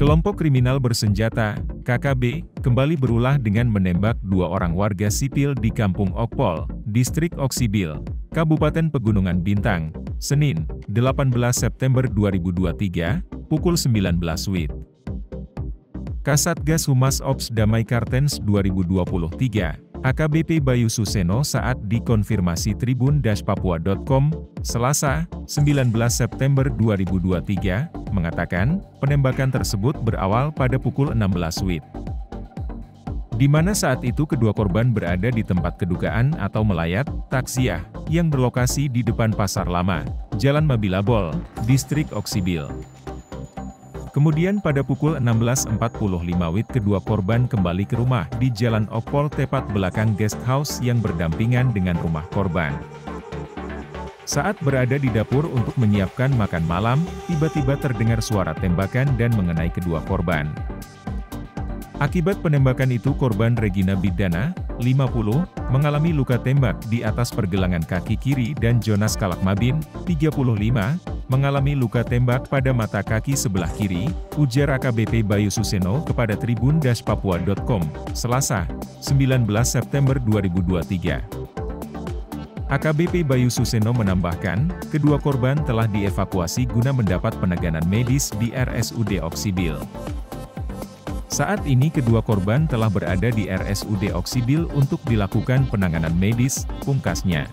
Kelompok kriminal bersenjata, KKB, kembali berulah dengan menembak 2 orang warga sipil di Kampung Okpol, Distrik Oksibil, Kabupaten Pegunungan Bintang, Senin, 18 September 2023, pukul 19 WIB. Kasatgas Humas Ops Damai Kartens 2023, AKBP Bayu Suseno saat dikonfirmasi tribun-papua.com, Selasa, 19 September 2023, mengatakan, penembakan tersebut berawal pada pukul 16 WIB. Di mana saat itu kedua korban berada di tempat kedugaan atau melayat, taksiah, yang berlokasi di depan Pasar Lama, Jalan Mabilabol, Distrik Oksibil. Kemudian pada pukul 16.45 WIB kedua korban kembali ke rumah di Jalan Okpol tepat belakang guest house yang berdampingan dengan rumah korban. Saat berada di dapur untuk menyiapkan makan malam, tiba-tiba terdengar suara tembakan dan mengenai kedua korban. Akibat penembakan itu korban Regina Bidana, 50, mengalami luka tembak di atas pergelangan kaki kiri dan Jonas Kalakmabin, 35, mengalami luka tembak pada mata kaki sebelah kiri, ujar AKBP Bayu Suseno kepada tribun-papua.com, Selasa, 19 September 2023. AKBP Bayu Suseno menambahkan, kedua korban telah dievakuasi guna mendapat penanganan medis di RSUD Oksibil. Saat ini kedua korban telah berada di RSUD Oksibil untuk dilakukan penanganan medis, pungkasnya.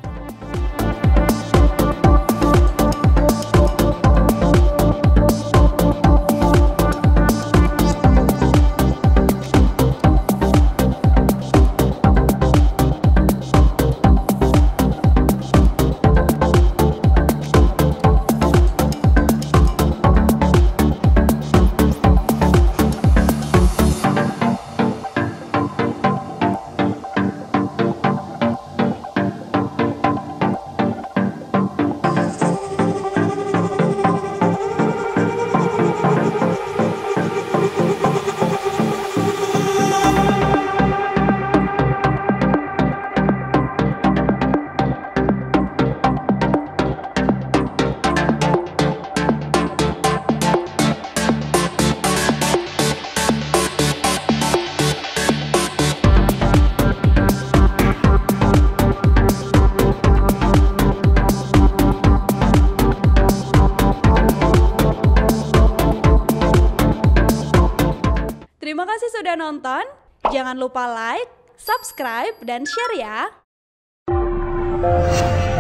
Terima kasih sudah nonton, jangan lupa like, subscribe, dan share ya!